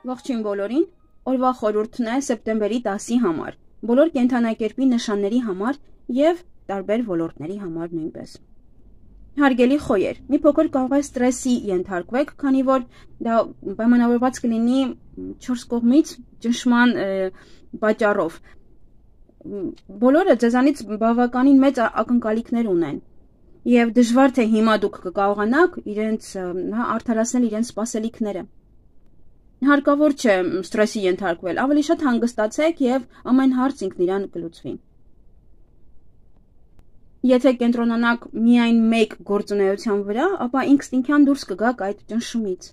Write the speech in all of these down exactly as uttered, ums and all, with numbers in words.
Ողջույն բոլորին, օրվա խորհուրդն է սեպտեմբերի տասի համար, բոլոր կենդանակերպի նշանների համար և տարբեր ոլորտների համար նույնպես։ Հարգելի խոյեր, մի փոքր կարող է ստրեսի ենթարկվեք, քանի որ դա պայմանավորված կլինի չորս կողմից ճնշման պատճառով։ Բոլորը ձեզանից բավականին մեծ ակնկալիքներ ունեն, և դժվար թե հիմա դուք կկարողանաք իրենց արդարացնել իրենց սպասելիքները։ Հարկավոր չէ ստրեսի ենթարկվել, ավելի շատ հանգստացեք և ամեն հարց ինքն իրան կլուծվի։ Եթե կենտրոնանաք միայն մեկ գործունեության վրա, ապա ինքնստինքյան դուրս կգաք այդ ճնշումից։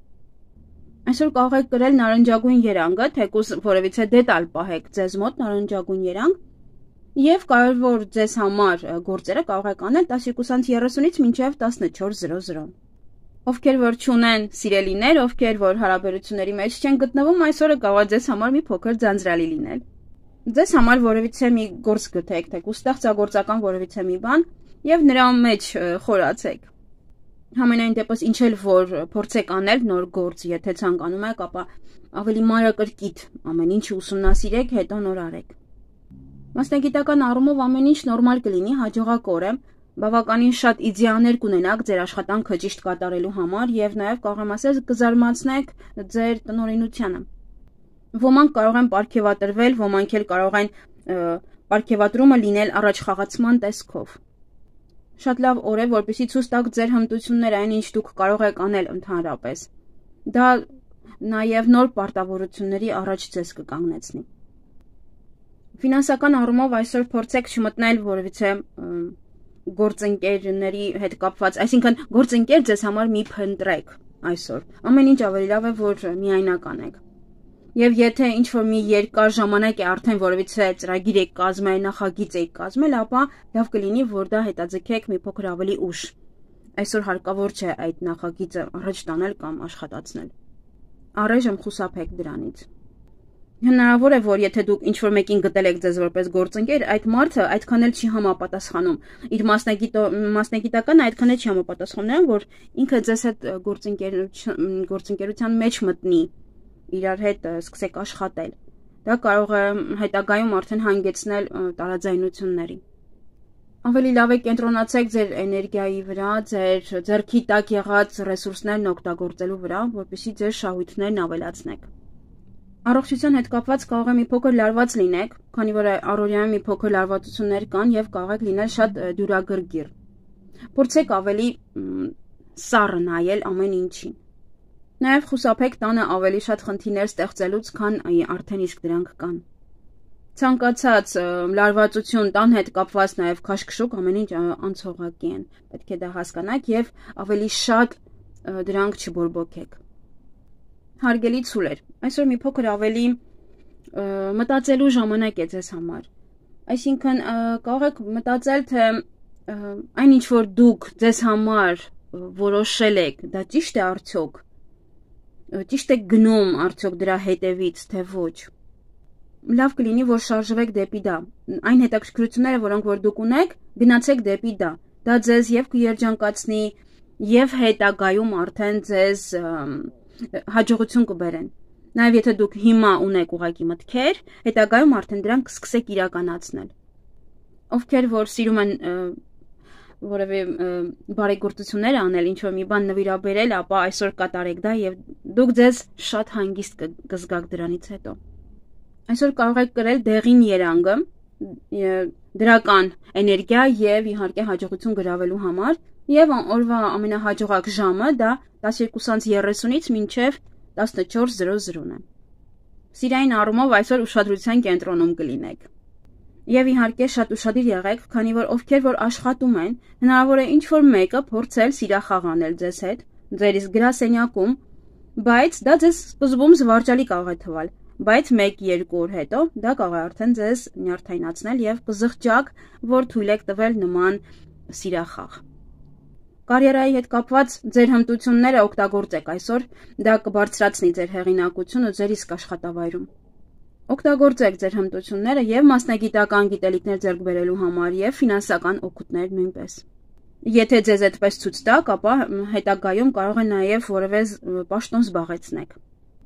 Այսօր կարող եք կրել նարնջագույն երանգը, թեկուզ որևիցե դետալ պահեք ձեզ մոտ նարնջագույն երանգ, և կարևոր ձեզ համար գործերը կարող եք անել տասնյոթ երեսունից մինչև տասնչորս զրո զրո։ Ովքեր որ չունեն սիրելիներ, ովքեր որ հարաբերությունների մեջ չեն գտնվում, այսօրը կարող է ձեզ համար մի փոքր ձանձրալի լինել։ Ձեզ համար որևիցե մի գործ գտեք, թեկուզ ստեղծագործական որևիցե մի բան, և նրա մեջ խորացեք։ Համենայն դեպս ինչ էլ որ փորձեք անել նոր գործ, եթե ցանկանում եք, ապա ավելի մանրակրկիտ ամեն ինչ ուսումնասիրեք, հետո նոր արեք։ Մասնագիտական առումով ամեն ինչ նորմալ կլինի, հաջողակ օր է, բավականին շատ իդեաներ կունենաք ձեր աշխատանքը ճիշտ կատարելու համար և նաև կարող եմ ասել կզարմացնեք ձեր տնօրինությանը։ Ոմանք կարող են պարգևատրվել, ոմանք էլ կարող են պարգևատրումը լինել առաջխաղացման տեսքով։ Շատ լավ օր է, որպեսզի ցույց տաք ձեր հմտությունները, այն ինչ դուք կարող եք անել ընդհանրապես։ Դա նաև նոր պարտավորությունների առաջ ձեզ կկանգնեցնի։ Ֆինանսական առումով այսօր փորձեք չմտնել որևիցե գործընկերների հետ կապված, այսինքն գործընկեր ձեզ համար մի փնտրեք այսօր։ Ամեն ինչ ավելի լավ է, որ միայնական եք։ Եվ եթե ինչ-որ մի երկար ժամանակ է արդեն որևիցե ծրագիր եք կազմել, նախագիծ եք կազմել, ապա լավ կլինի, որ դա հետաձգեք մի փոքր ավելի ուշ։ Այսօր հարկավոր չէ այդ նախագիծը առաջ տանել կամ աշխատացնել։ Առայժմ խուսափեք դրանից։ Հնարավոր է, որ եթե դուք ինչ-որ մեկին գտել եք ձեզ որպես գործընկեր, այդ մարդը այդքան էլ չի համապատասխանում։ Իր մասնագիտական այդքան էլ չի համապատասխանում նրան, որ ինքը ձեզ հետ գործընկերության մեջ մտնի, իրար հետ սկսեք աշխատել։ Դա կարող է հետագայում արդեն հանգեցնել տարաձայնությունների։ Ավելի լավ է կենտրոնացեք ձեր էներգիայի վրա, ձեր ձեռքի տակ եղած ռեսուրսներն օգտագործելու վրա, որպեսզի ձեր շահույթներն ավելացնեք։ Առողջության հետ կապված կարող է մի փոքր լարված լինեք, քանի որ առօրյայում մի փոքր լարվածություններ կան և կարող եք լինել շատ դյուրագրգիռ։ Փորձեք ավելի սառը նայել ամեն ինչին։ Նաև խուսափեք տանը ավելի շատ խնդիրներ ստեղծելուց, քան արդեն իսկ դրանք կան։ Ցանկացած լարվածություն, տան հետ կապված նաև քաշքշուկ ամեն ինչ անցողակի են։ Պետք է դա հասկանաք և ավելի շատ դրանք չբորբոքեք։ Հարգելի ցուլեր, այսօր մի փոքր ավելի մտածելու ժամանակ է ձեզ համար։ Այսինքն կարող եք մտածել, թե այն ինչ որ դուք ձեզ համար որոշել եք, դա ճիշտ է արդյոք, ճիշտ եք գնում արդյոք դրա հետևից, թե ոչ։ Լավ կլինի, որ շարժվեք դեպի դա։ Այն հետաքրքրությունները, որոնք որ դուք ունեք, գնացեք դեպի դա։ Դա ձեզ և կերջանկացնի, և հետագայում արդեն ձեզ հաջողություն կբերեն։ Նաև եթե դուք հիմա ունեք ուղղակի մտքեր, հետագայում արդեն դրանք կսկսեք իրականացնել։ Ովքեր որ սիրում են որևէ բարեգործություններ անել, ինչ-որ մի բան նվիրաբերել, ապա այսօր կատարեք դա և դուք ձեզ շատ հանգիստ կզգաք դրանից հետո։ Այսօր կարող եք կրել դեղին երանգը, դրական էներգիա և իհարկե հաջողություն գրավելու համար, և օրվա ամենահաջողակ ժամը դա տասնյոթ երեսունից մինչև տասնչորս զրո զրոն է։ Սիրային առումով այսօր ուշադրության կենտրոնում կլինեք։ Եվ իհարկե շատ ուշադիր եղեք, քանի որ ովքեր որ աշխատում են, հնարավոր է ինչ-որ մեկը փորձել սիրախաղ անել ձեզ հետ, ձեր իսկ գրասենյակում, բայց դա ձեզ սկզբում զվարճալի կարող է թվալ, բայց մեկ-երկու օր հետո դա կարող է արդեն ձեզ նյարդայնացնել և կզղջաք, որ թույլ եք տվել նման սիրախաղ։ Կարիերայի հետ կապված ձեր հմտությունները օգտագործեք այսօր, դա կբարձրացնի ձեր հեղինակությունը ձեր իսկ աշխատավայրում։ Օգտագործեք ձեր հմտությունները և մասնագիտական գիտելիքներ ձեռք բերելու համար և ֆինանսական օգուտներ նույնպես։ Եթե ձեզ այդպես ցույց տաք, ապա հետագայում կարող է նաև որևէ պաշտոն զբաղեցնեք։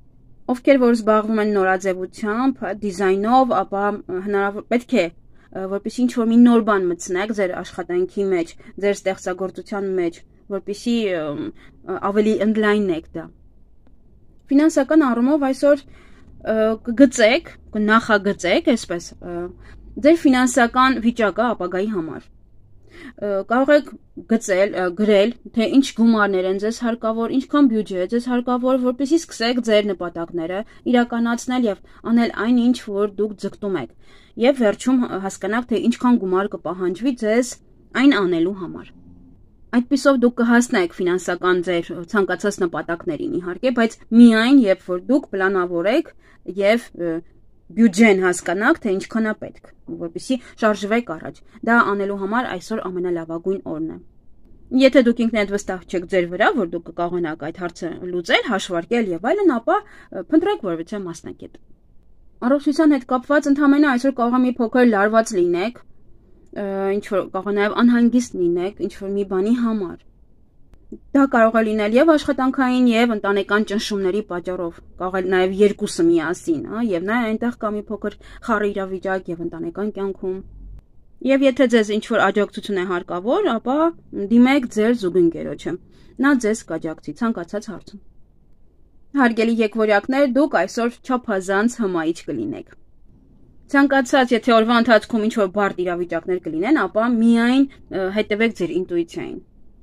ովքեր որ զբաղվում են նորաձևությամբ, դիզայնով, ապա հնարավոր պետք է որպեսզի ինչ-որ մի նոր բան մտցնեք ձեր աշխատանքի մեջ, ձեր ստեղծագործության մեջ, որպեսզի ավելի ընդլայնեք դա։ Ֆինանսական առումով այսօր կգծեք, կնախագծեք, այսպես, ձեր ֆինանսական վիճակը ապագայի համար։ Կարող եք գծել, գրել, թե ինչ գումարներ են ձեզ հարկավոր, ինչքան բյուջե է ձեզ հարկավոր, որպեսզի սկսեք ձեր նպատակները իրականացնել եւ անել այն, ինչ որ դուք ձգտում եք, եւ վերջում հասկանաք, թե ինչքան գումար կպահանջվի ձեզ այն անելու համար։ Այդպիսով դուք կհասնեք ֆինանսական ձեր ցանկացած նպատակներին, իհարկե, բայց միայն երբ որ դուք պլանավորեք եւ բյուջեն հասկանաք, թե ինչքան է պետք, որպեսզի շարժվեք առաջ։ Դա անելու համար այսօր ամենալավագույն օրն է։ Եթե դուք ինքներդ վստահ չեք ձեր վրա, որ դուք կկարողանաք այդ հարցը լուծել, հաշվարկել եւ այլն, ապա փնտրեք որևէ մասնակետ։ Առողջության հետ կապված ընդհանրապես այսօր կարող է մի փոքր լարված լինեք, ինչ որ կարող է նաեւ անհանգիստ լինեք, ինչ որ մի բանի համար։ Դա կարող է լինել եւ աշխատանքային եւ ընտանեկան ճնշումների պատճառով, կարող է նաեւ երկուսը միասին, հա, եւ նաեւ այնտեղ կա մի փոքր խառը իրավիճակ եւ ընտանեկան կյանքում։ Եվ եթե ձեզ ինչ որ աջակցություն է հարկավոր, ապա դիմեք ձեր զուգընկերոջը։ Նա ձեզ կաջակցի ցանկացած հարցում։ Հարգելի եկվորյակներ, դուք այսօր չափազանց հմայիչ կլինեք։ Ցանկացած, եթե օրվա ընթացքում ինչ որ բարդ իրավիճակներ կլինեն, ապա միայն հետևեք ձեր ինտուիցիային։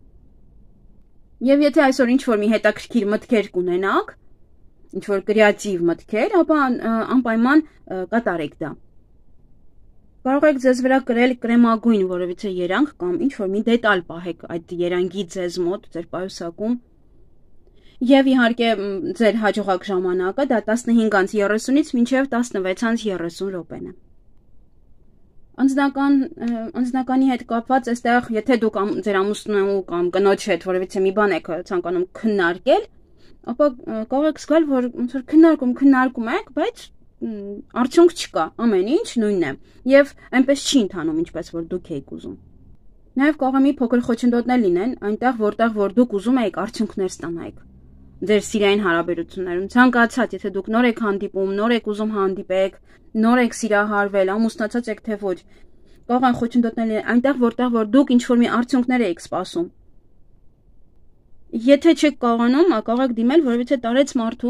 Եվ եթե այսօր ինչ որ մի հետաքրքիր մտքեր կունենաք, ինչ որ կրեատիվ մտքեր, ապա անպայման կատարեք դա։ Կարող եք ձեզ վրա կրել կրեմագույն որևիցե երանգ կամ ինչ որ մի դետալ պահեք այդ երանգի ձեզ մոտ, ձեր պայուսակում։ Եվ իհարկե ձեր հաջողակ ժամանակը դա տասնհինգից երեսունից մինչև տասնվեցից երեսուն րոպեն է։ Անձնական անձնականի հետ կապված այստեղ, եթե դուք ձեր ամուսնու կամ կնոջ հետ որևիցե մի բան եք ցանկանում քննարկել, ապա կարող եք զգալ, որ ոնց որ քննարկում քննարկում եք, բայց արդյունք չկա, ամեն ինչ նույնն է, եւ այնպես չի ընթանում, ինչպես որ դուք եք ուզում։ Նաեւ կարող է մի փոքր խոչընդոտներ լինեն, այնտեղ որտեղ որ դուք ուզում եք արդյունքներ ստանալ ձեր սիրային հարաբերություններում, ցանկացած, եթե դուք նոր եք հանդիպում, նոր եք ուզում հանդիպեք, նոր եք սիրահարվել, ամուսնացած եք թե ոչ, կարող են խոչընդոտներ լինել այնտեղ որտեղ որ դուք ինչ որ մի արդյունքներ եք սպասում։ Եթե չեք կարողանում, կարող եք դիմել որևիցե տարեց մարդու,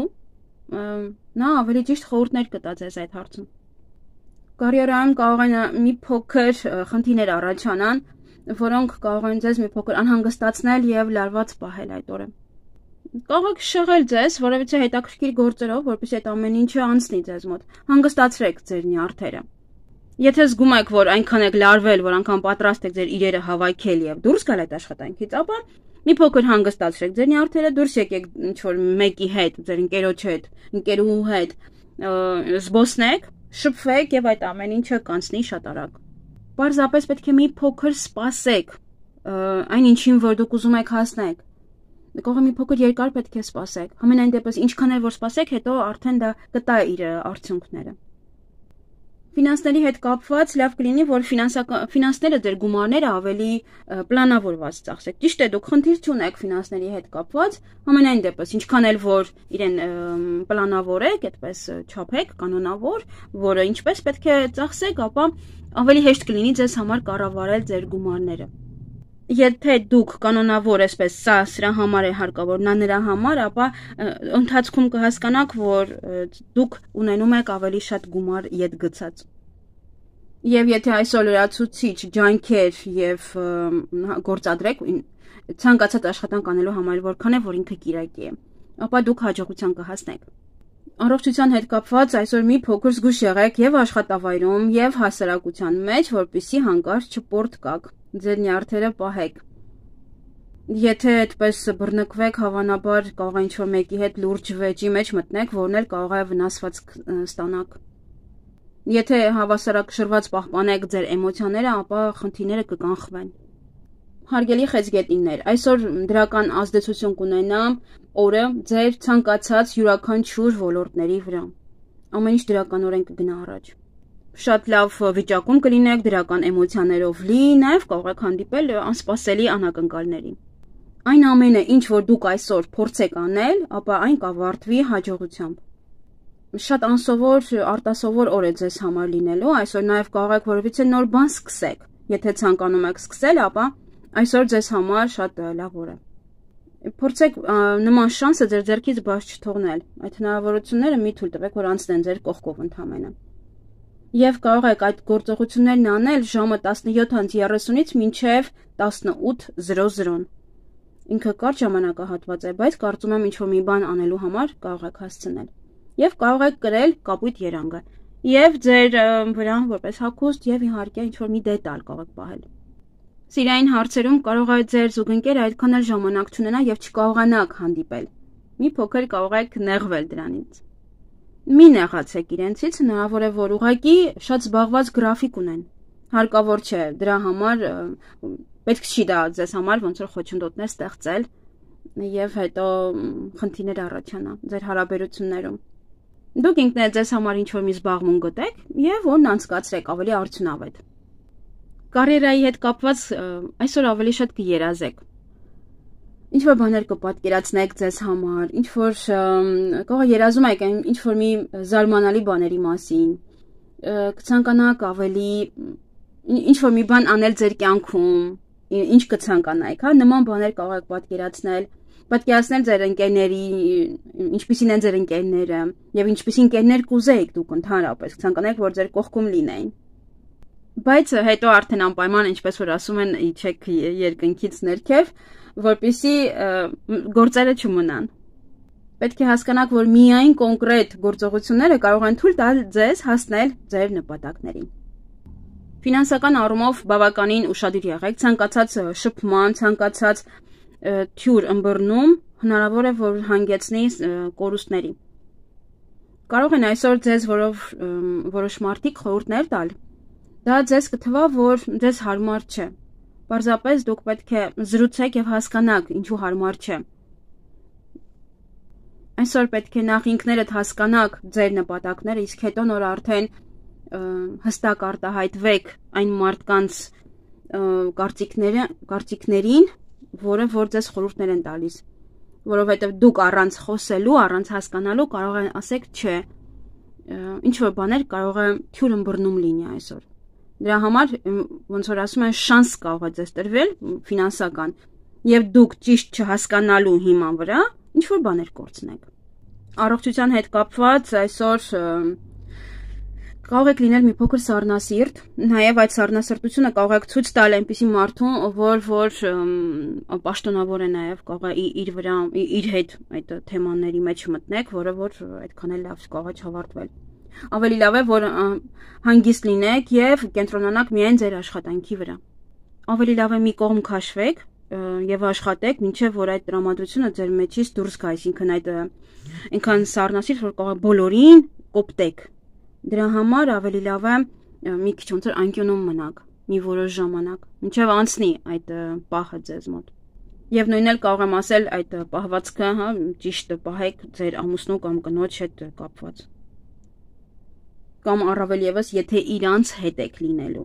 նա ավելի ճիշտ խորհուրդներ կտա ձեզ այդ հարցում։ Կարիերայում կարող են մի փոքր խնդիրներ առաջանան, որոնք կարող են ձեզ մի փոքր անհանգստացնել եւ լարված պահել այդ օրը։ Կարող եք շեղել ձեզ որևիցե հետաքրքիր գործերով, որպեսզի այդ ամեն ինչը անցնի ձեզ մոտ։ Հանգստացրեք ձեր նյարդերը։ Եթե զգում եք, որ այնքան եք լարվել, որ անգամ պատրաստ եք ձեր իրերը հավաքել եւ դուրս գալ այդ աշխատանքից, ապա մի փոքր հանգստացրեք ձեր նյարդերը, դուրս եկեք ինչ որ մեկի հետ, ձեր ընկերոջ հետ, ընկերուհու հետ, զբոսնեք, շփվեք եւ այդ ամեն ինչը կանցնի շատ արագ։ Պարզապես պետք է մի փոքր սպասեք այն ինչին, որ դուք ուզում եք հասնել։ Կարող է մի փոքր երկար պետք է սպասեք։ Համենայն դեպս ինչքան էլ որ սպասեք, հետո արդեն դա կտա իր արդյունքները։ Ֆինանսների հետ կապված լավ կլինի, որ ֆինանսները ձեր գումարները ավելի պլանավորված ծախսեք։ Ճիշտ է, դուք խնդիր չունեք ֆինանսների հետ կապված, համենայն դեպս ինչքան էլ որ իրեն պլանավորեք, այդպես չափեք, կանոնավոր, որը ինչպես պետք է ծախսեք, ապա ավելի հեշտ կլինի ձեզ համար կառավարել ձեր գումարները։ Եթե դուք կանոնավոր այսպես սա սրա համար է հարկավոր, նա նրա համար, ապա ընթացքում կհասկանաք, որ դուք ունենում եք ավելի շատ գումար ետ գցած։ Եվ եթե այսօր լրացուցիչ ջանքեր եւ գործադրեք ցանկացած աշխատանք անելու համար, որքան է որ ինքը կիրակի է, ապա դուք հաջողության կհասնեք։ Առողջության հետ կապված այսօր մի փոքր զգուշ եղեք եւ աշխատավայրում եւ հասարակության մեջ, որպեսզի հանկարծ չպորտկաք, ձեր նյարդերը պահեք։ Եթե այդպես բռնկվեք, հավանաբար կարող է ինչ-որ մեկի հետ լուրջ վեճի մեջ մտնեք, որն էլ կարող է վնասված ստանաք։ Եթե հավասարակշռված պահպանեք ձեր էմոցիաները, ապա խնդիրները կկանխվեն։ Հարգելի խեցգետիններ, այսօր դրական ազդեցություն կունենա օրը ձեր ցանկացած յուրաքանչյուր ոլորտների վրա։ Ամեն ինչ դրականորեն կգնա առաջ։ Շատ լավ վիճակում կլինեք, դրական էմոցիաներով լի, նաև կարող եք հանդիպել անսպասելի անակնկալների։ Այն ամենը, ինչ որ դուք այսօր փորձեք անել, ապա այն կավարտվի հաջողությամբ։ շատ անսովոր, արտասովոր օր է ձեզ համար լինելու, այսօր նաև կարող եք որևիցե նոր բան սկսեք, եթե ցանկանում եք սկսել, ապա այսօր ձեզ համար շատ լավ օր է։ Փորձեք նման շանսը ձեր ձեռքից բաց չթողնել, այդ հնարավորությունները մի թույլ տվեք, որ անցնեն ձեր կողքով ընդամենը։ Եվ կարող եք այդ գործողություններն անել ժամը տասնյոթ երեսունից մինչև տասնութ զրո-զրոն։ Ինքը կարճ ժամանակահատված է, բայց կարծում եմ ինչ-որ մի բան անելու համար կարող եք հասցնել։ Եվ կարող եք կրել կապույտ երանգը, եւ ձեր վրա որպես հագուստ եւ իհարկե ինչ-որ մի դետալ կարող եք պահել։ Սիրային հարցերում կարող է ձեր զուգընկերը այդքան էլ ժամանակ չունենա եւ չկարողանաք հանդիպել։ Մի փոքր կարող եք նեղվել դրանից։ Մի նեղացեք իրենցից, հնարավոր է որ ուղղակի շատ զբաղված գրաֆիկ ունեն։ Հարկավոր չէ, դրա համար պետք չի դա ձեզ համար ոնց որ խոչընդոտներ ստեղծել եւ հետո խնդիրներ առաջանա ձեր հարաբերություններում։ Դուք ինքներդ ձեզ համար ինչ-որ մի զբաղմունք գտեք եւ որն անցկացրեք ավելի արդյունավետ։ Կարիերայի հետ կապված այսօր ավելի շատ կերազեք։ Ինչ-որ բաներ կպատկերացնեք ձեզ համար, ինչ-որ կարող է երազում եք ինչ-որ մի զարմանալի բաների մասին, կցանկանաք ավելի ինչ-որ մի բան անել ձեր կյանքում, ինչ կցանկանայիք, հա, նման բաներ կարող եք պատկերացնել, պատկերացնել ձեր ընկերների, ինչպիսին են ձեր ընկերները, եւ ինչպիսին ընկերներ կուզեիք դուք ընդհանրապես, ցանկանայիք, որ ձեր կողքում լինեին։ Բայց հետո արդեն անպայման, ինչպես որ ասում են, իջեք երկնքից ներքև, որպեսզի գործերը չմնան։ Պետք է հասկանաք, որ միայն կոնկրետ գործողությունները կարող են թույլ տալ ձեզ հասնել ձեր նպատակներին։ Ֆինանսական առումով բավականին ուշադիր եղեք, ցանկացած շփման, ցանկացած թյուր ըմբռնում հնարավոր է որ հանգեցնի կորուստների։ Կարող են այսօր ձեզ որով որոշ մարդիկ խորհուրդներ տալ։ Դա ձեզ կթվա, որ ձեզ հարմար չէ։ Պարզապես դուք պետք է զրուցեք եւ հասկանաք, ինչու հարմար չէ։ Այսօր պետք է նախ ինքներդ հասկանաք ձեր նպատակները, իսկ հետո նոր արդեն հստակ արտահայտվեք այն մարդկանց կարծիքները, կարծիքներին, որը որ ձեզ խորհուրդներ են տալիս, որովհետև դուք առանց խոսելու, առանց հասկանալու կարող են ասեք չէ, ինչ որ բաներ կարող է թյուր ըմբռնում լինի այսօր։ Դրա համար ոնց որ ասում են շանս կարող է ձեզ տրվել ֆինանսական, եւ դուք ճիշտ չհասկանալու հիման վրա ինչ որ բաներ կորցնեք։ Առողջության հետ կապված այսօր կարող եք լինել մի փոքր սառնասիրտ, նաև այդ սառնասրտությունը կարող եք ցույց տալ այնպիսի մարդուն, որ որ պաշտոնավոր է նաև կարող է իր վրա իր հետ այդ թեմաների մեջ մտնեք, որը որ այդքան էլ լավ կարող է չավարտվել։ Ավելի լավ է որ հանգիստ լինեք եւ կենտրոնանաք միայն ձեր աշխատանքի վրա։ Ավելի լավ է մի կողմ քաշվեք եւ աշխատեք, մինչեւ որ այդ տրամադրությունը ձեր մեջից դուրս գա, այսինքն այդ այնքան սառնասիրտ որ կարող է բոլորին կոպտեք։ Դրա համար ավելի լավ է մի քիչ ոնց որ անկյունում մնաք մի որոշ ժամանակ, մինչև անցնի այդ պահը ձեզ մոտ։ Եվ նույնն էլ կարող եմ ասել այդ պահվածքը, հա, ճիշտ պահեք ձեր ամուսնու կամ կնոջ հետ կապված։ Կամ առավել եւս, եթե իրանց հետ եք լինելու։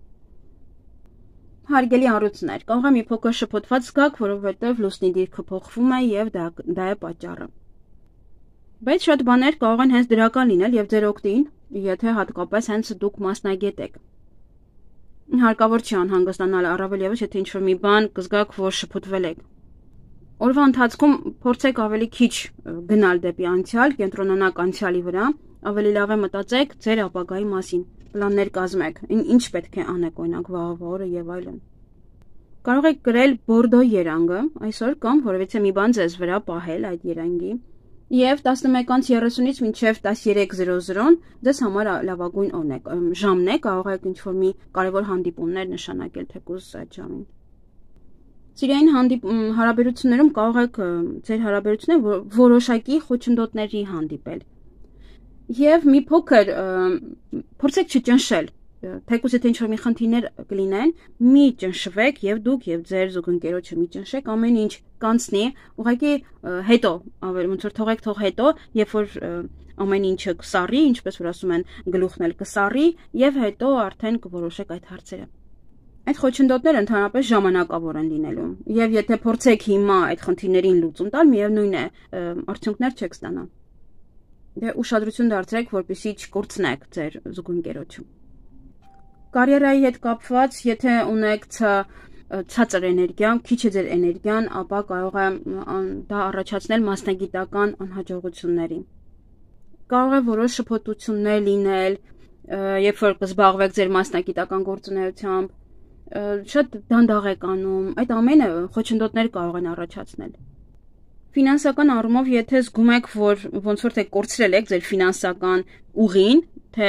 Հարգելի առույցներ, կարող է մի փոքր շփոթված զգաք, որովհետև լուսնի դիրքը փոխվում է եւ դա դա է պատճառը։ Բայց շատ բաներ կարող են հենց դրական լինել եւ ձեր օգտին, եթե հատկապես հենց դուք մասնագետ եք։ Հարկավոր չի անհանգստանալ, առավել եւս, եթե ինչ-որ մի բան կզգաք, որ շփոթվել եք։ Օրվա ընթացքում փորձեք ավելի քիչ գնալ դեպի անցյալ, կենտրոնանաք անցյալի վրա, ավելի լավ է մտածեք ձեր ապագայի մասին, պլաններ կազմեք, ինչ պետք է անեք, օրինակ վաղվա օրը եւ այլն։ Կարող եք գրել բորդո երանգը այսօր կամ որևիցե մի բան ձեզ վրա պահել այդ երանգի։ Եվ տասնմեկ երեսունից մինչև տասներեք զրո-զրոն ձեզ համար լավագույն օրն է, ժամն է, կարող եք ինչ-որ մի կարևոր հանդիպումներ նշանակել թեկուզ այդ ժամին։ Սիրային հանդիպ հարաբերություններում կարող եք ձեր հարաբերությունները որոշակի խոչընդոտների հանդիպել։ Եվ մի փոքր փորձեք չճնշել, թեկուզ եթե ինչ-որ մի խնդիրներ կլինեն, մի ճնշվեք եւ դուք եւ ձեր զուգընկերոջը մի ճնշեք, ամեն ինչ կանցնի, ուղղակի հետո, ավելի ոնց որ թողեք թող հետո, երբ որ ամեն ինչը կսառի, ինչպես որ ասում են, գլուխն էլ կսառի եւ հետո արդեն կորոշեք այդ հարցերը։ Այդ խոչընդոտները ընդհանրապես ժամանակավոր են լինելու եւ եթե փորձեք հիմա այդ խնդիրներին լուծում տալ, միևնույն է, արդյունքներ չեք ստանա։ Դե ուշադրություն դարձրեք, որպեսզի չկորցնեք ձեր զուգընկերոջը։ Կարիերայի հետ կապված, եթե ունեք ցածր էներգիա, քիչ է ձեր էներգիան, ապա կարող է դա առաջացնել մասնագիտական անհաջողությունների։ Կարող է որոշ շփոթություններ լինել, երբ որ կզբաղվեք ձեր մասնագիտական գործունեությամբ, շատ դանդաղ եք անում, այդ ամենը խոչընդոտներ կարող են առաջացնել։ Ֆինանսական առումով, եթե զգում եք, որ ոնց որ թե կորցրել եք ձեր ֆինանսական ուղին, թե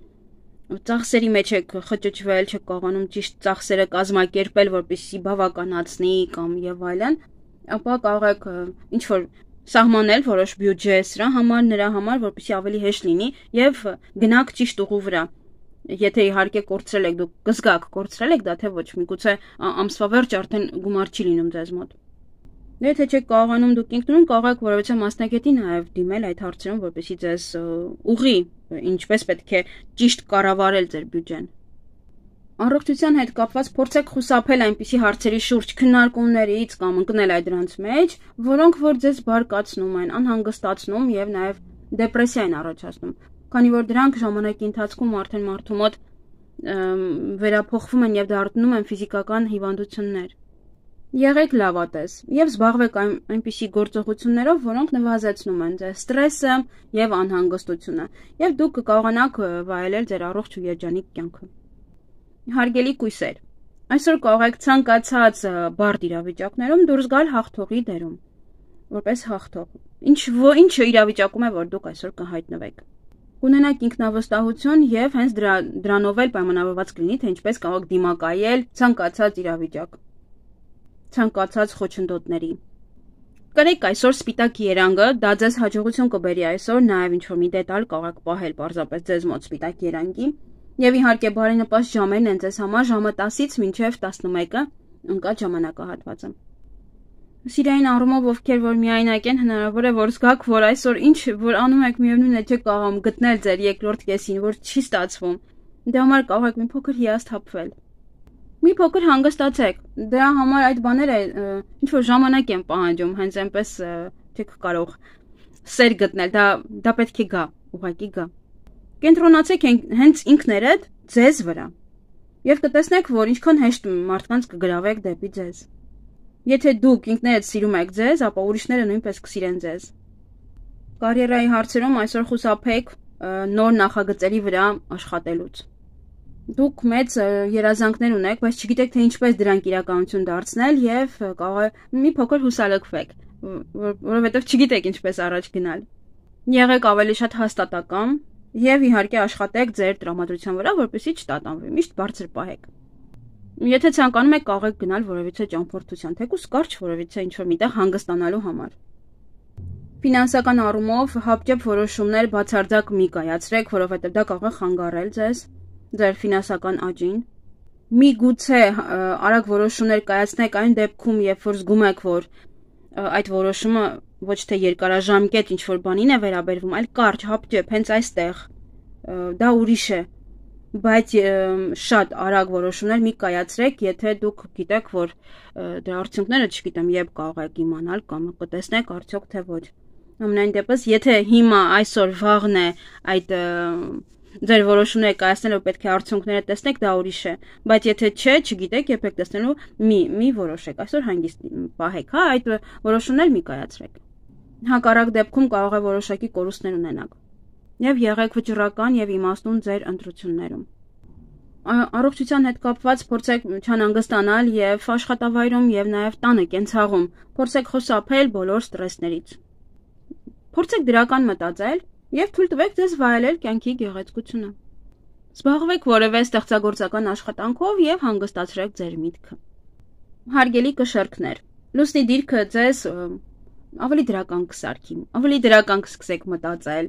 ծախսերի մեջ եք խճճվել, չեք կարողանում ճիշտ ծախսերը կազմակերպել, որպեսզի բավականացնի կամ եւ այլն, ապա կարող եք ինչ որ սահմանել որոշ բյուջե սրա համար, նրա համար, որպեսզի ավելի հեշտ լինի եւ գնաք ճիշտ ուղու վրա։ Եթե իհարկե կորցրել եք, դուք կզգաք կորցրել եք դա, թե ոչ, միգուցե ամսվա վերջ արդեն գումար չի լինում ձեզ մոտ։ Եթե չեք կարողանում դուք ինքնուրույն կարող եք որևէ մասնագետի նաև դիմել այդ հարցերում, որպեսզի ձեզ ուղղի, ինչպես պետք է ճիշտ կառավարել ձեր բյուջեն։ Առողջության հետ կապված փորձեք խուսափել այնպիսի հարցերի շուրջ քննարկումներից կամ ընկնել այդ դրանց մեջ, որոնք որ ձեզ բարկացնում են, անհանգստացնում եւ նաև դեպրեսիա են առաջացնում, քանի որ դրանք ժամանակի ընթացքում արդեն մարդու մոտ վերափոխվում են եւ դառնում են ֆիզիկական հիվանդություններ։ Եղեք լավատես եւ զբաղվեք այն, այնպիսի գործողություններով, որոնք նվազեցնում են ձեր ստրեսը եւ անհանգստությունը, եւ դուք կկարողանաք վայելել ձեր առողջ ու երջանիկ կյանքը։ Հարգելի կույսեր, այսօր կարող եք ցանկացած բարդ իրավիճակներում դուրս գալ հաղթողի դերում, որպես հաղթող։ Ինչ ինչ իրավիճակում է, որ դուք այսօր կհայտնվեք։ Կունենաք ինքնավստահություն եւ հենց դրա դրանով էլ պայմանավորված կլինի, թե ինչպես կարող եք դիմակայել ցանկացած իրավիճակ, ցանկացած խոչընդոտների։ Կրեք այսօր սպիտակ երանգը, դա ձեզ հաջողություն կբերի այսօր, նաև ինչ-որ մի դետալ կարող եք պահել պարզապես ձեզ մոտ սպիտակ երանգի, եւ իհարկե բարենպաստ ժամերն են ձեզ համար ժամը տասից մինչև տասնմեկը ընկած ժամանակահատվածը։ Սիրային առումով, ովքեր որ միայնակ են, հնարավոր է որ զգաք, որ այսօր ինչ որ անում եք, միևնույն է չեք կարողանում գտնել ձեր երկրորդ կեսին, որ չի ստացվում։ Դրա համար կարող եք մի փոքր հիասթափվել։ Մի փոքր հանգստացեք, դրա համար այդ բաները ինչ որ ժամանակ են պահանջում, հենց այնպես չեք կարող սեր գտնել, դա դա պետք է գա, ուղղակի գա։ Կենտրոնացեք հենց ինքներդ ձեզ վրա եւ կտեսնեք, որ ինչքան հեշտ մարդկանց կգրավեք դեպի ձեզ։ Եթե դուք ինքներդ սիրում եք ձեզ, ապա ուրիշները նույնպես կսիրեն ձեզ։ Կարիերայի հարցերում այսօր խուսափեք նոր նախագծերի վրա աշխատելուց։ Դուք մեծ երազանքներ ունեք, բայց չգիտեք թե ինչպես դրանք իրականություն դարձնել եւ կարող է մի փոքր հուսալքվեք, որովհետեւ չգիտեք ինչպես առաջ գնալ։ Եղեք ավելի շատ հաստատակամ եւ իհարկե աշխատեք ձեր տրամադրության վրա, որպեսզի չտատանվի, միշտ բարձր պահեք։ Եթե ցանկանում եք, կարող եք գնալ որևիցե ճամփորդության, թեկուզ կարճ որևիցե ինչ-որ միտեղ հանգստանալու համար։ Ֆինանսական առումով հապճեպ որոշումներ բացարձակ մի կայացրեք, որովհետեւ դա կարող է խանգարել ձեզ ձեր ֆինանսական աճին։ Միգուցե արագ որոշումներ կայացնեք այն դեպքում, երբ որ զգում եք, որ այդ որոշումը ոչ թե երկարաժամկետ ինչ-որ բանին է վերաբերվում, այլ կարճ հապճեպ հենց այստեղ դա ուրիշ է, բայց շատ արագ որոշումներ մի կայացրեք, եթե դուք գիտեք, որ դրա արդյունքները, չգիտեմ, երբ կարող եք իմանալ կամ կտեսնեք արդյոք թե ոչ։ Ամենայն դեպս, եթե հիմա այսօր վաղն է այդ ձեր որոշումները կայացնելու պետք է արդյունքները տեսնեք, դա ուրիշ է, բայց եթե չէ, չգիտեք, երբ եք տեսնելու, մի մի որոշեք, այսօր հանգիստ պահեք, հա, այդ որոշումներ մի կայացրեք։ Հակառակ դեպքում կարող է որոշակի կորուստներ ունենաք։ Եվ եղեք վճռական եւ իմաստուն ձեր ընտրություններում։ Առողջության հետ կապված փորձեք չանհանգստանալ եւ աշխատավայրում եւ նաեւ տանը կենցաղում, փորձեք խուսափել բոլոր ստրեսներից։ Փորձեք դրական մտածել եւ թույլ տվեք ձեզ վայելել կյանքի գեղեցկությունը։ Զբաղվեք որևէ ստեղծագործական աշխատանքով եւ հանգստացրեք ձեր միտքը։ Հարգելի կշեռքներ, լուսնի դիրքը ձեզ ավելի դրական կսարքի, ավելի դրական կսկսեք մտածել։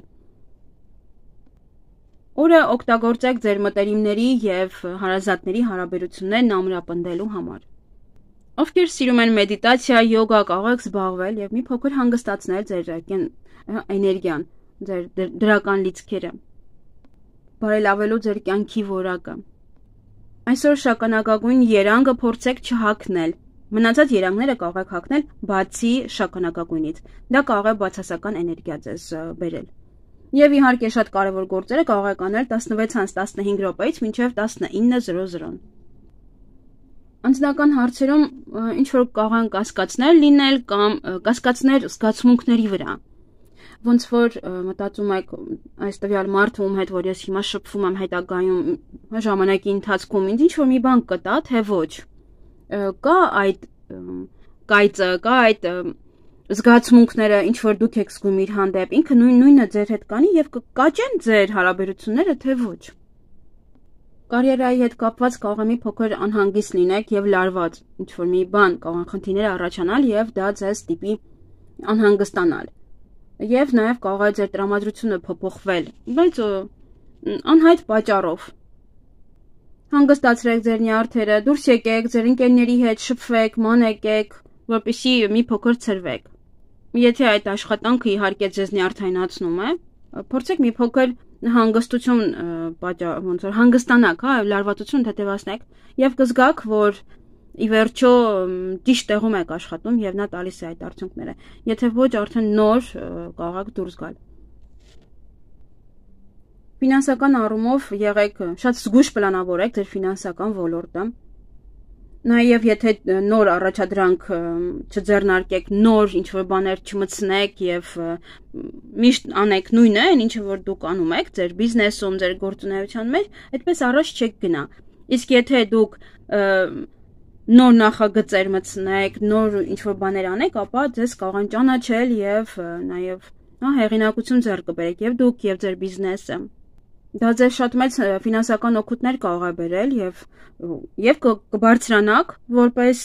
Օրը օգտագործեք ձեր մտերիմների եւ հարազատների հարաբերություններն ամրապնդելու համար։ Ովքեր սիրում են մեդիտացիա, յոգա, կարող եք զբաղվել եւ մի փոքր հանգստացնել ձեր էներգիան, ձեր դրական լիցքերը, բարելավելու ձեր կյանքի որակը։ Այսօր շագանակագույն երանգը փորձեք չհագնել։ Մնացած երանգները կարող եք հագնել բացի շագանակագույնից։ Դա կարող է բացասական էներգիա ձեզ բերել։ Եվ իհարկե շատ կարևոր գործերը կարող եք անել տասնվեցից տասնհինգ րոպեից մինչև տասնինը զրո զրո։ Անձնական հարցերում ինչ որ կարող են կասկածներ լինել կամ կասկածներ զգացմունքների վրա։ Ոնց որ մտածում եք այս տվյալ մարդու ում հետ, որ ես հիմա շփվում եմ հետագայում ժամանակի ընթացքում, ինձ ինչ որ մի բան կտա, թե ոչ։ Կա այդ կայծը, կա այդ զգացմունքները, ինչ որ դուք եք զգում իր հանդեպ, ինքը նույն նույնը ձեր հետ կանի եւ կկաճեն ձեր հարաբերությունները, թե ոչ։ Կարիերայի հետ կապված կարող է մի փոքր անհանգիստ լինեք եւ լարված, ինչ որ մի բան կարող են խնդիրներ առաջանալ եւ դա ձեզ տիպի անհանգստանալ։ Եվ նաև կարող է ձեր տրամադրությունը փոփոխվել, բայց անհայտ պատճառով։ Հանգստացրեք ձեր նյարդերը, դուրս եկեք, ձեր ընկերների հետ շփվեք, մանեկեք, որպեսզի մի փոքր ցրվեք։ Եթե այդ աշխատանքը իհարկե ձեզ նյարդայնացնում է, փորձեք մի փոքր հանգստություն պատճառ, ոնց որ հանգստանաք, հա, լարվածություն հետևացնեք եւ կզգաք, որ ի վերջո ճիշտ տեղում եք աշխատում եւ նա տալիս է այդ արդյունքները։ Եթե ոչ, արդեն նոր կարող եք դուրս գալ։ Ֆինանսական առումով եղեք շատ զգույշ պլանավորեք ձեր ֆինանսական ոլորտը։ Նաեւ եթե նոր առաջադրանք չձեռնարկեք, նոր ինչ որ բաներ չմտցնեք եւ միշտ անեք նույնը, ինչը որ դուք անում եք ձեր բիզնեսում, ձեր գործունեության մեջ, այդպես առաջ չեք գնա։ Իսկ եթե դուք նոր նախագծեր մտցնեք, նոր ինչ-որ բաներ անեք, ապա ձեզ կարող են ճանաչել եւ նաեւ հեղինակություն ձեռք կբերեք եւ դուք եւ ձեր բիզնեսը։ Դա ձեզ շատ մեծ ֆինանսական օգուտներ կարող է բերել եւ եւ կբարձրանաք որպես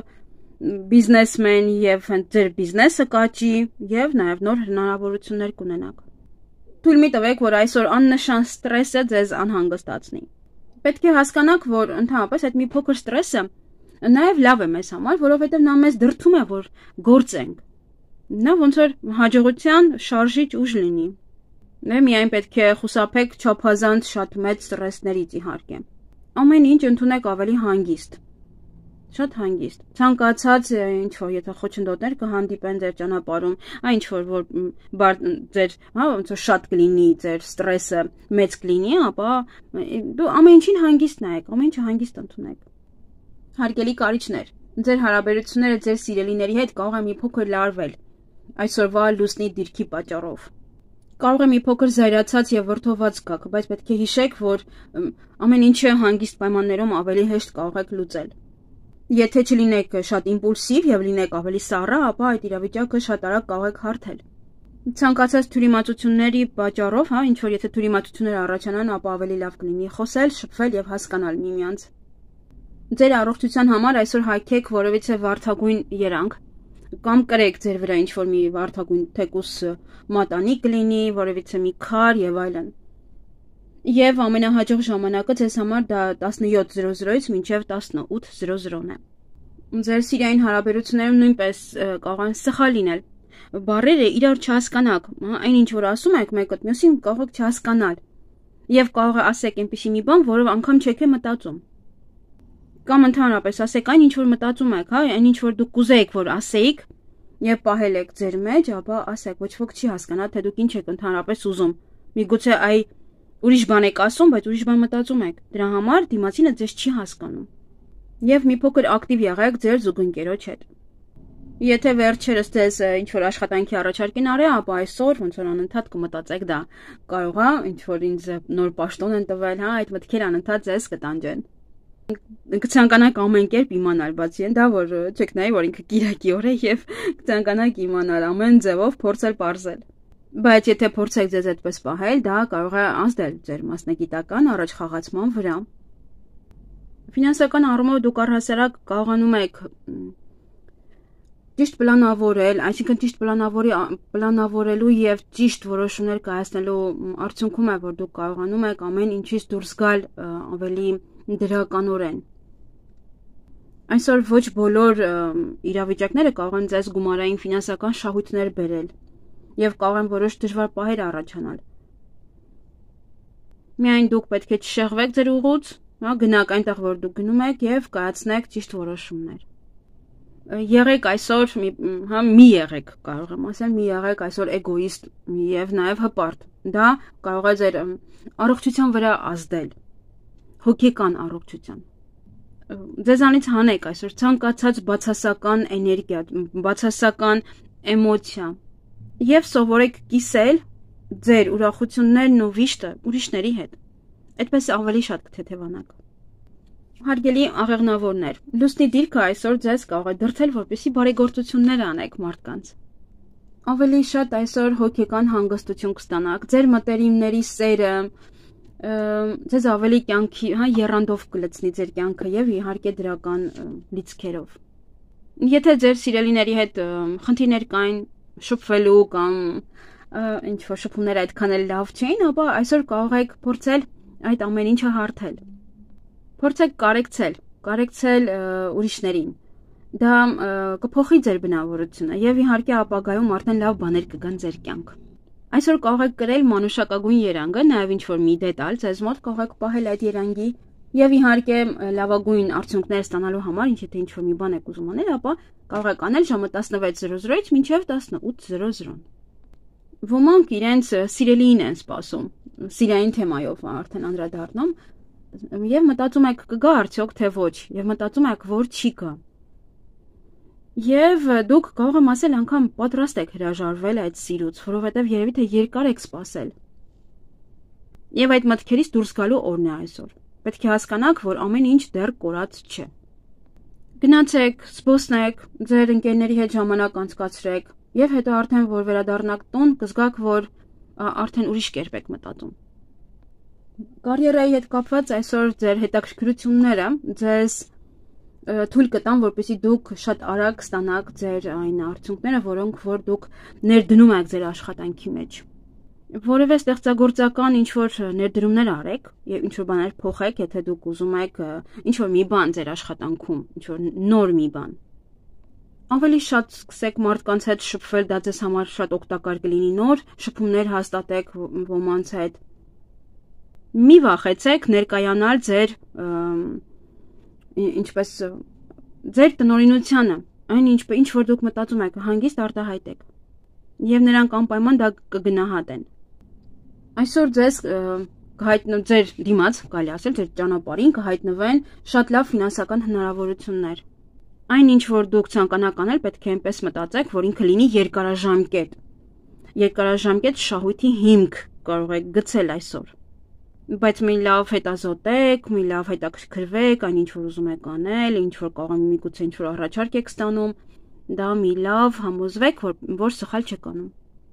բիզնեսմեն եւ ձեր բիզնեսը կաճի եւ նաեւ նոր հնարավորություններ կունենաք։ Թույլ մի տվեք, որ այսօր աննշան ստրեսը ձեզ անհանգստացնի։ Պետք է հասկանաք, որ ընդհանրապես այդ մի փոքր ստրեսը Նաև լավ է մեզ համար, որովհետև նա մեզ դրդում է, որ գործենք։ Նա ոնց որ հաջողության շարժիչ ուժ լինի։ Դե միայն պետք է խուսափեք չափազանց շատ մեծ ստրեսներից իհարկե։ Ամեն ինչ ընդունեք ավելի հանգիստ։ Շատ հանգիստ։ Ցանկացած ինչ որ եթե խոչընդոտներ կհանդիպեն ձեր ճանապարհում, այն ինչ որ որ ձեր, հա, ոնց որ շատ կլինի ձեր ստրեսը, մեծ կլինի, ապա դու ամեն ինչին հանգիստ նայեք, ամեն ինչը հանգիստ ընդունեք։ Հարգելի կարիճներ, ձեր հարաբերությունները ձեր սիրելիների հետ կարող է մի փոքր լարվել այսօրվա լուսնի դիրքի պատճառով։ Կարող է մի փոքր զայրացած եւ վրդոված գաք, բայց պետք է հիշեք, որ ամեն ինչը հանգիստ պայմաններում ավելի հեշտ կարող եք լուծել։ Եթե չլինեք շատ իմպուլսիվ եւ լինեք ավելի սառը, ապա այդ իրավիճակը շատ արագ կարող եք հարթել։ Ցանկացած թյուրիմացությունների պատճառով, հա, ինչ որ եթե թյուրիմացություններ առաջանան, ապա ավելի լավ կլինի խոսել, շփվել եւ հասկանալ միմյանց։ Ձեր առողջության համար այսօր հայքեք որևիցե վարդագույն երանգ կամ կրեք ձեր վրա ինչ որ մի վարդագույն թեկուս մատանի կլինի, որևիցե մի քար եւ այլն։ Եւ ամենահաջող ժամանակը ձեզ համար դա տասնյոթ զրո զրոից մինչեւ տասնութ զրո զրոն է։ Ձեր սիրային հարաբերություններում նույնպես կարող են սխալ լինել։ Բառերը իրար չհասկանաք, այն ինչ որ ասում եք մեկը մյուսին կարող եք չհասկանալ։ Եվ կարող է ասեք այնպիսի մի բան, որով անգամ չեք մտածում։ Կամ ընդհանրապես ասեք այն ինչ որ մտածում եք, հա, այն ինչ որ դուք կուզեիք որ ասեիք եւ պահել եք ձեր մեջ, ապա ասեք, ոչ ոք չի հասկանա, թե դուք ինչ եք ընդհանրապես ուզում։ Միգուցե այ ուրիշ բան եք ասում, բայց ուրիշ բան մտածում եք։ Դրա համար դիմացինը ձեզ չի հասկանում։ Եվ մի փոքր ակտիվ եղեք ձեր զուգընկերոջ հետ։ Եթե վերջերս ձեզ ինչ որ աշխատանքի առաջարկ են արել, ապա այսօր ոնց որ անընդհատ կմտածեք դա։ Կարող է ինչ որ ինձ նոր պաշտոն են տվել, հա, այդ մտքերը անընդհատ ձեզ կտանջեն։ Կցանկանաք ամեն կերպ իմանալ, բացի այն դա, որ չեք նայի, որ ինքը կիրակի օր է եւ կցանկանաք իմանալ ամեն ձևով փորձել պարզել։ Բայց եթե փորձեք ձեզ այդպես պահել, դա կարող է ազդել ձեր մասնագիտական առաջխաղացման վրա։ Ֆինանսական առումով դուք առհասարակ կարողանում եք ճիշտ պլանավորել, այսինքն ճիշտ պլանավորի պլանավորելու եւ ճիշտ որոշումներ կայացնելու արդյունքում է, որ դուք կարողանում եք ամեն ինչից դուրս գալ ավելի դրականորեն։ Այսօր ոչ բոլոր իրավիճակները կարող են ձեզ գումարային ֆինանսական շահույթներ բերել եւ կարող են որոշ դժվար պահեր առաջանալ։ Միայն դուք պետք է չշեղվեք ձեր ուղուց, հա, գնաք այնտեղ, որ դուք գնում եք եւ կայացնեք ճիշտ որոշումներ։ եղեք այսօր, հա, մի եղեք, կարող եմ ասել, մի եղեք այսօր էգոիստ եւ նաեւ հպարտ։ Դա կարող է ձեր առողջության վրա ազդել, հոգեկան առողջության։ Ձեզանից հանեք այսօր ցանկացած բացասական էներգիա, բացասական էմոցիա եւ սովորեք կիսել ձեր ուրախություններն ու վիշտը ուրիշների հետ։ Այդպես ավելի շատ կթեթևանաք։ Հարգելի աղեղնավորներ, լուսնի դիրքը այսօր ձեզ կարող է դրդել, որպեսզի բարեգործություններ անեք մարդկանց։ Ավելի շատ այսօր հոգեկան հանգստություն կստանաք, ձեր մտերիմների սերը, ձեզ ավելի կյանքի, հա, եռանդով կլցնի ձեր կյանքը եւ իհարկե դրական լիցքերով։ Եթե ձեր սիրելիների հետ խնդիրներ կային, շփվելու կամ ինչ որ շփումները այդքան էլ լավ չէին, ապա այսօր կարող եք փորձել այդ ամեն ինչը հարթել։ Փորձեք կարեկցել, կարեկցել ուրիշներին։ Դա կփոխի ձեր բնավորությունը եւ իհարկե ապագայում արդեն լավ բաներ կգան ձեր կյանք։ Այսօր կարող եք կրել մանուշակագույն երանգը, նաեւ ինչ որ մի դետալ ձեզ մոտ կարող եք պահել այդ երանգի եւ իհարկե լավագույն արդյունքներ ստանալու համար, ինչ եթե ինչ որ մի բան եք ուզում անել, ապա կարող եք անել ժամը տասնվեց զրո զրոից մինչեւ տասնութ զրո զրո։ Ոմանք իրենց սիրելիին են սպասում, սիրային թեմայով արդեն անդրադառնում եւ մտածում եք կգա արդյոք թե ոչ, եւ մտածում եք որ չի գա։ Եվ դուք կարող եմ ասել անգամ պատրաստ եք հրաժարվել այդ սիրուց, որովհետև երևի թե երկար եք սպասել։ Եվ այդ մտքերից դուրս գալու օրն է այսօր։ Պետք է հասկանաք, որ ամեն ինչ դեռ կորած չէ։ Գնացեք, զբոսնեք, ձեր ընկերների հետ ժամանակ անցկացրեք, եւ հետո արդեն որ վերադառնաք տուն, կզգաք, որ արդեն ուրիշ կերպ եք մտածում։ Կարիերայի հետ կապված այսօր ձեր հետաքրքրությունները ձեզ թույլ կտան, որպեսզի դուք շատ արագ ստանաք ձեր այն արդյունքները, որոնք որ դուք ներդնում եք ձեր աշխատանքի մեջ։ Որևէ ստեղծագործական ինչ որ ներդրումներ արեք եւ ինչ որ բաներ փոխեք, եթե դուք ուզում եք ինչ որ մի բան ձեր աշխատանքում, ինչ որ նոր մի բան։ Ավելի շատ սկսեք մարդկանց հետ շփվել, դա ձեզ համար շատ օգտակար կլինի, նոր շփումներ հաստատեք ոմանց հետ։ Մի վախեցեք ներկայանալ ձեր ինչպես ձեր տնօրինությանը, այն ինչ ինչ որ դուք մտածում եք, հանգիստ արտահայտեք եւ նրանք անպայման դա կգնահատեն։ Այսօր ձեզ կհայտնվեն ձեր դիմաց, կարելի ասել, ձեր ճանապարհին կհայտնվեն շատ լավ ֆինանսական հնարավորություններ։ Այն ինչ որ դուք ցանկանաք անել, պետք է այնպես մտածեք, որ ինքը լինի երկարաժամկետ։ Երկարաժամկետ շահույթի հիմք կարող եք գցել այսօր։ Բայց մի լավ հետազոտեք, մի լավ հետաքրքրվեք, այն ինչ որ ուզում եք անել, ինչ որ կարող է միգուցե ինչ որ առաջարկ եք ստանում, դա մի լավ համոզվեք, որ որ սխալ չեք անում։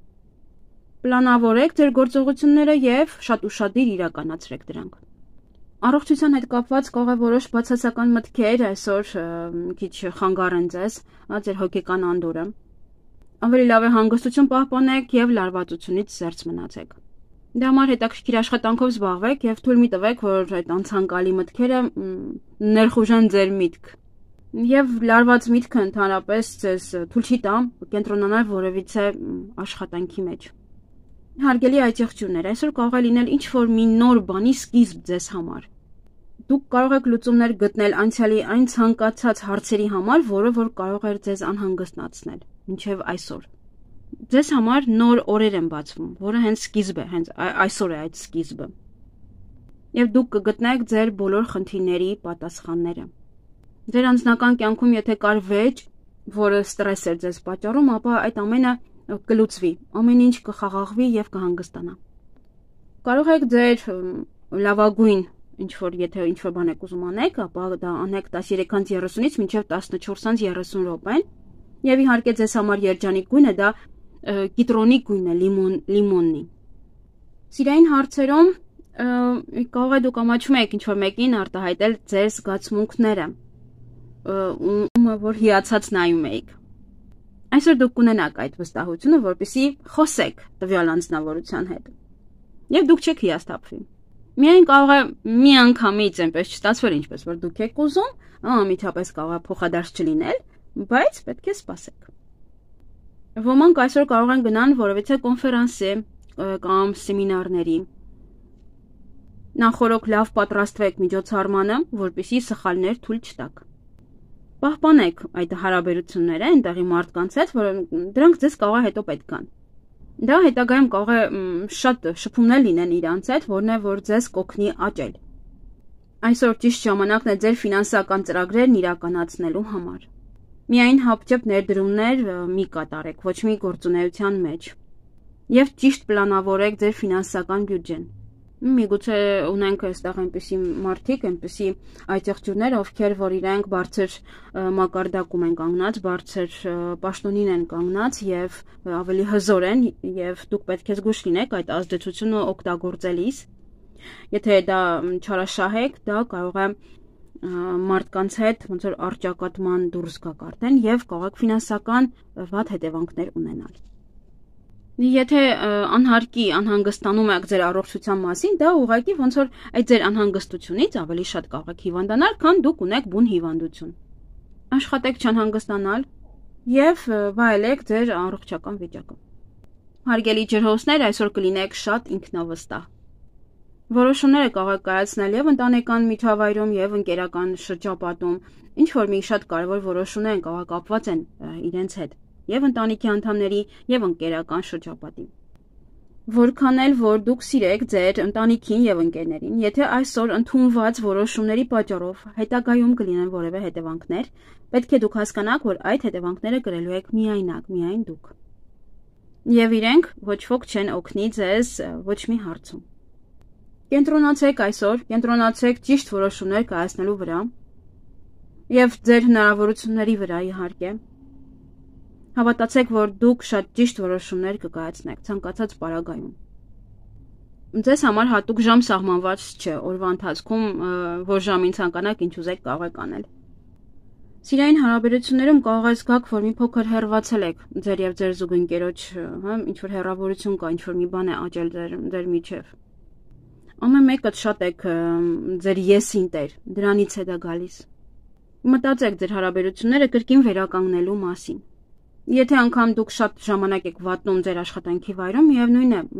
Պլանավորեք ձեր գործողությունները եւ շատ ուշադիր իրականացրեք դրանք։ Առողջության հետ կապված կարող է որոշ բացասական մտքեր այսօր քիչ խանգարեն ձեզ, ձեր հոգեկան անդորը։ Ավելի լավ է հանգստություն պահպանեք եւ լարվածությունից զերծ մնացեք։ Դրա համար հետաքրքիր աշխատանքով զբաղվեք եւ թույլ մի տվեք, որ այդ անցանկալի մտքերը ներխուժեն ձեր միտք։ Եվ լարված միտքը ընդհանրապես ձեզ թույլ չի տա կենտրոնանալ որևիցե աշխատանքի մեջ։ Հարգելի այցեղջյուրներ, այսօր կարող է լինել ինչ որ մի նոր բանի սկիզբ ձեզ համար։ Դուք կարող եք լուծումներ գտնել անցյալի այն ցանկացած հարցերի համար, որը որ կարող էր ձեզ անհանգստացնել մինչև այսօր։ Ձեզ համար նոր օրեր են բացվում, որը հենց սկիզբ է, հենց այսօր է այդ սկիզբը։ Եվ դուք կգտնեք ձեր բոլոր խնդիրների պատասխանները։ Ձեր անձնական կյանքում եթե կար վեճ, որը ստրես էր ձեզ պատճառում, ապա այդ ամենը կլուծվի, ամեն ինչ կխաղաղվի եւ կհանգստանա։ Կարող եք ձեր լավագույն ինչ որ եթե ինչ որ բան եք ուզում անեք, ապա դա անեք տասներեքից երեսունից մինչև տասնչորսից երեսուն րոպեն։ Եվ իհարկե ձեզ համար երջանիկ գույնը դա կիտրոնի գույնն է, լիմոն, լիմոննի։ Սիրային հարցերում կարող է դուք ամաչում եք ինչ որ մեկին արտահայտել ձեր զգացմունքները, ում որ հիացած նայում եք։ Այսօր դուք կունենաք այդ վստահությունը, որպեսզի խոսեք տվյալ անձնավորության հետ։ Եվ դուք չեք հիասթափվի։ Միայն կարող է մի անգամից այնպես չստացվել, ինչպես որ դուք եք ուզում, անմիջապես կարող է փոխադարձ չլինել, բայց պետք է սպասեք։ Ոմանք այսօր կարող են գնան որևիցե կոնֆերանսի կամ սեմինարների։ Նախորոք լավ պատրաստվեք միջոցառմանը, որպեսզի սխալներ թույլ չտաք։ Պահպանեք այդ հարաբերությունները այնտեղի մարդկանց հետ, որ դրանք ձեզ կարող է հետո պետք գան։ Դա հետագայում կարող է շատ շփումներ լինեն իրանց հետ, որն է որ ձեզ կօգնի աճել։ Այսօր ճիշտ ժամանակն է ձեր ֆինանսական ծրագրերն իրականացնելու համար։ Միայն հապճեպ ներդրումներ մի կատարեք, ոչ մի գործունեության մեջ։ Եվ ճիշտ պլանավորեք ձեր ֆինանսական բյուջեն։ Միգուցե ունենք այստեղ այնպիսի մարդիկ, այնպիսի այցեղջուրներ, ովքեր որ իրենք բարձր մակարդակում են կանգնած, բարձր պաշտոնին են կանգնած եւ ավելի հզոր են եւ դուք պետք է զգույշ լինեք այդ ազդեցությունը օգտագործելիս։ Եթե դա չարաշահեք, դա կարող է մարդկանց հետ ոնց որ առճակատման դուրս գա արդեն եւ կարող եք ֆինանսական վատ հետևանքներ ունենալ։ Եթե անհարկի անհանգստանում եք ձեր առողջության մասին, դա ուղղակի ոնց որ այդ ձեր անհանգստությունից ավելի շատ կարող եք հիվանդանալ, քան դուք ունեք բուն հիվանդություն։ Աշխատեք չանհանգստանալ եւ վայելեք ձեր առողջական վիճակը։ Հարգելի ջրհոսներ, այսօր կլինեք շատ ինքնավստահ։ Որոշումները կարող եք կայացնել եւ ընտանեկան միջավայրում եւ ընկերական շրջապատում, ինչ որ մի շատ կարեւոր որոշումներ են կարող կապված են իրենց հետ եւ ընտանիքի անդամների եւ ընկերական շրջապատին։ Որքան էլ որ դուք սիրեք ձեր ընտանիքին եւ ընկերներին, եթե այսօր ընդունված որոշումների պատճառով հետագայում կլինեն որևէ հետևանքներ, պետք է դուք հասկանաք, որ այդ հետևանքները կրելու եք միայնակ, միայն դուք։ Եվ իրենք ոչ ոք չեն օգնի ձեզ ոչ մի հարցում։ Կենտրոնացեք այսօր, կենտրոնացեք ճիշտ որոշումներ կայացնելու վրա եւ ձեր հնարավորությունների վրա իհարկե։ Հավատացեք, որ դուք շատ ճիշտ որոշումներ կկայացնեք ցանկացած պարագայում։ Ձեզ համար հատուկ ժամ սահմանված չէ, օրվա ընթացքում որ ժամին ցանկանաք ինչ ուզեք կարող եք անել։ Սիրային հարաբերություններում կարող է զգաք, որ մի փոքր հեռացել եք ձեր եւ ձեր զուգընկերոջ, հա, ինչ որ հեռավորություն կա, ինչ որ մի բան է աճել ձեր ձեր միջև։ Ամեն մեկը շատ եք ձեր եսին տեր, դրանից է դա գալիս։ Մտածեք ձեր հարաբերությունները կրկին վերականգնելու մասին։ Եթե անգամ դուք շատ ժամանակ եք վատնում ձեր աշխատանքի վայրում, միևնույն է,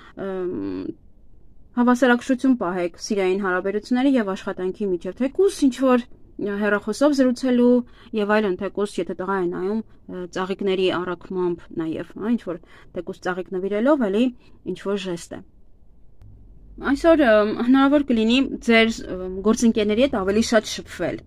հավասարակշռություն պահեք սիրային հարաբերությունների եւ աշխատանքի միջեւ, թեկուզ ինչ որ հեռախոսով զրուցելու եւ այլն, թեկուզ եթե տղա է նայում ծաղիկների առաքմամբ նաեւ, հա, ինչ որ թեկուզ ծաղիկ նվիրելով, էլի ինչ որ ժեստ է։ Այսօր հնարավոր կլինի ձեր գործընկերների հետ ավելի շատ շփվել։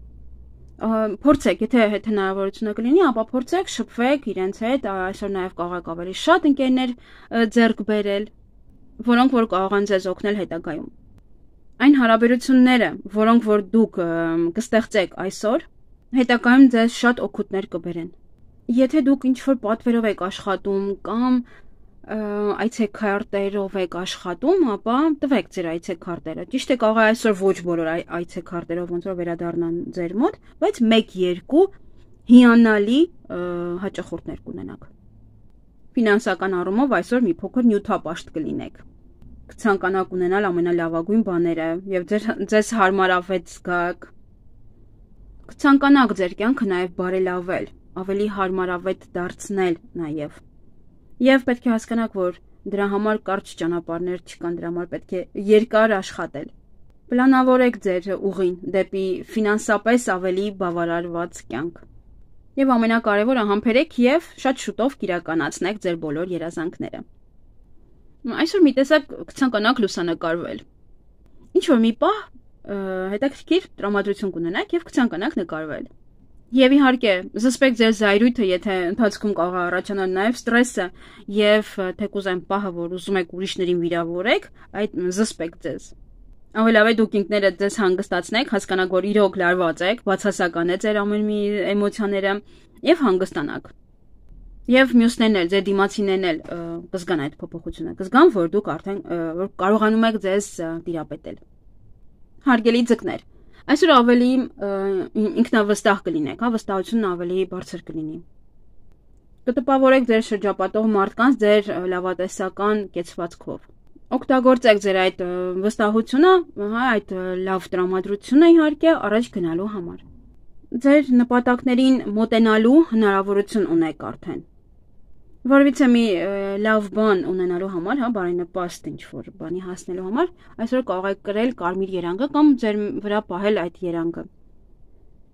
Փորձեք, եթե հետ հնարավորությունը կլինի, ապա փորձեք շփվեք իրենց հետ, այսօր նաև կարող եք ավելի շատ ընկերներ ձեռք բերել, որոնք որ կարող են ձեզ օգնել հետագայում։ Այն հարաբերությունները, որոնք որ դուք կստեղծեք այսօր, հետագայում ձեզ շատ օգուտներ կբերեն։ Եթե դուք ինչ-որ պատվերով եք աշխատում կամ այցեքարտերով եք աշխատում, ապա տվեք ձեր այցեքարտերը։ Ճիշտ է, կարող է այսօր ոչ բոլոր այցեքարտերով ոնց որ վերադառնան ձեր մոտ, բայց մեկ-երկու հիանալի հաճախորդներ կունենաք։ Ֆինանսական առումով այսօր մի փոքր նյութապաշտ կլինեք։ Կցանկանաք ունենալ ամենալավագույն բաները եւ ձեր ձեզ հարմարավետ զգաք։ Կցանկանաք ձեր կյանքը նաեւ բարելավել, ավելի հարմարավետ դարձնել նաեւ։ Եվ պետք է հասկանաք, որ դրա համար կարճ ճանապարհներ չկան, դրա համար պետք է երկար աշխատել։ Պլանավորեք ձեր ուղին դեպի ֆինանսապես ավելի բավարարված կյանք։ Եվ ամենակարևորը համբերեք եւ շատ շուտով կիրականացնեք ձեր բոլոր երազանքները։ Այսօր մի տեսակ կցանկանաք լուսանկարվել։ Ինչ որ մի պահ հետաքրքիր տրամադրություն կունենաք եւ կցանկանաք նկարվել։ Եվ իհարկե, զսպեք ձեր զայրույթը, եթե ընթացքում կարող է առաջանալ նաև ստրեսը եւ թեկուզ այն պահը, որ ուզում եք ուրիշներին վիրավորեք, այդ զսպեք ձեզ։ Ավելի լավ է դուք ինքներդ ձեզ հանգստացնեք, հասկանաք, որ իրոք լարված եք, բացասական է ձեր ամեն մի էմոցիաները եւ հանգստանաք։ Եվ մյուսներն էլ, ձեր դիմացիներն էլ կզգան այդ փոփոխությունը, կզգան, որ դուք արդեն որ կարողանում եք ձեզ տիրապետել։ Հարգելի ձկներ, այսօր ավելի ինքնավստահ կլինեք, հա, վստահությունն ավելի բարձր կլինի։ Կտպավորեք ձեր շրջապատող մարդկանց ձեր լավատեսական կեցվածքով։ Օգտագործեք ձեր այդ վստահությունը, հա, այդ լավ տրամադրությունը իհարկե առաջ գնալու համար։ Ձեր նպատակներին մոտենալու հնարավորություն ունեք արդեն։ Որովհետեւ մի լավ բան ունենալու համար, հա, բարենպաստ ինչ-որ բանի հասնելու համար, այսօր կարող եք կրել կարմիր երանգը կամ ձեր վրա պահել այդ երանգը։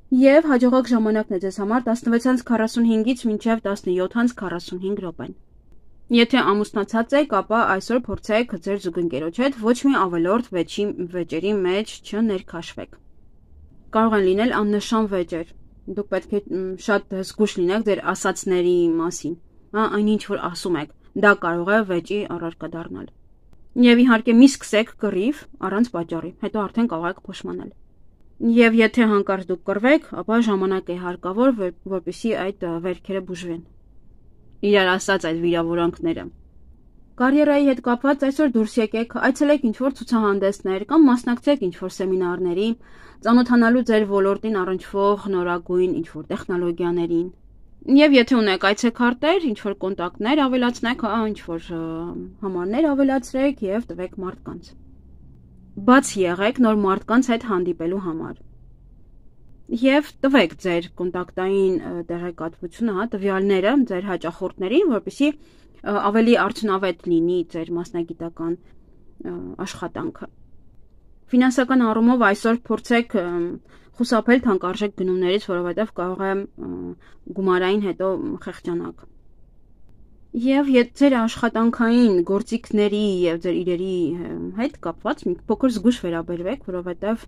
Եվ հաջողակ ժամանակն է ձեզ համար տասնվեց քառասունհինգից մինչև տասնյոթ քառասունհինգ րոպեն։ Եթե ամուսնացած եք, ապա այսօր փորձեք ձեր զուգընկերոջ հետ ոչ մի ավելորդ վեճի վեճերի մեջ չներքաշվեք։ Կարող են լինել աննշան վեճեր։ Դուք պետք է շատ զգույշ լինեք ձեր ասացների մասին։ Հա, այնինչ որ ասում եք, դա կարող է վեճի առարկա դառնալ։ Եվ իհարկե մի սկսեք կռիվ առանց պատճառի, հետո արդեն կարող եք փոշմանել։ Եվ եթե հանկարծ դուք կռվեք, ապա ժամանակ է հարկավոր, որպեսզի այդ վերքերը բուժվեն։ Իրար ասած այդ վիրավորանքները։ Կարիերայի հետ կապված այսօր դուրս եկեք, այցելեք ինչ-որ ցուցահանդեսներ կամ մասնակցեք ինչ-որ սեմինարների, ծանոթանալու ձեր ոլորտին առնչվող նորագույն ինչ-որ տեխնոլոգիաներին։ Եվ եթե ունեք այցեքարտեր, ինչ-որ կոնտակտներ ավելացնեք, ինչ-որ համարներ ավելացրեք եւ տվեք մարդկանց։ Բաց եղեք նոր մարդկանց հետ հանդիպելու համար։ Եվ տվեք ձեր կոնտակտային տեղեկատվությունը, հա, տվյալները ձեր հաճախորդներին, որպեսզի ավելի արդյունավետ լինի ձեր մասնագիտական աշխատանքը։ Ֆինանսական առումով այսօր փորձեք խուսափել թանկարժեք գնումներից, որովհետև կարող է գումարային հետո խեղճանաք։ Եվ ձեր աշխատանքային գործիքների եւ ձեր իրերի հետ կապված մի փոքր զգույշ վերաբերվեք, որովհետեւ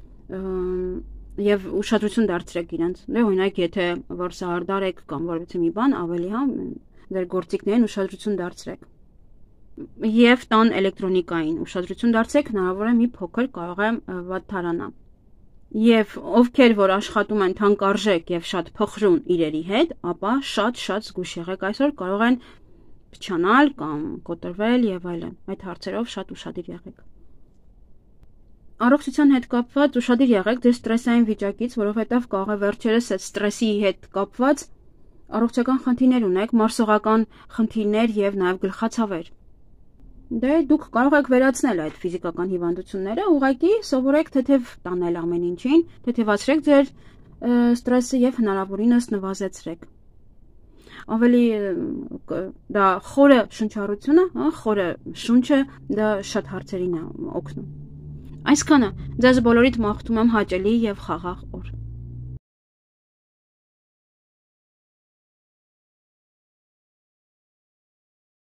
եւ ուշադրություն դարձրեք իրենց։ Դե օրինակ, եթե որ սահարդար եք կամ որևէ մի բան, ավելի հա ձեր գործիքներին ուշադրություն դարձրեք։ Եվ տան էլեկտրոնիկային ուշադրություն դարձրեք, հնարավոր է մի փոքր կարող է վատթարանա։ Եվ ովքեր որ աշխատում են թանկարժեք եւ շատ փխրուն իրերի հետ, ապա շատ-շատ զգույշ եղեք, այսօր կարող են փչանալ կամ կոտրվել եւ այլն։ Այդ հարցերով շատ ուշադիր եղեք։ Առողջության հետ կապված ուշադիր եղեք ձեր ստրեսային վիճակից, որովհետեւ կարող է վերջերս այդ ստրեսի հետ կապված առողջական խնդիրներ ունեք, մարսողական խնդիրներ եւ նաեւ գլխացավեր։ Դե դուք կարող եք վերացնել այդ ֆիզիկական հիվանդությունները, ուղղակի սովորեք թեթև տանել ամեն ինչին, թեթևացրեք ձեր ստրեսը եւ հնարավորինս նվազեցրեք։ Ավելի դա խորը շնչառությունը, հա, խորը շունչը դա շատ հարցերին է օգնում։ Այսքանը, ձեզ բոլորիդ մաղթում եմ հաճելի եւ խաղաղ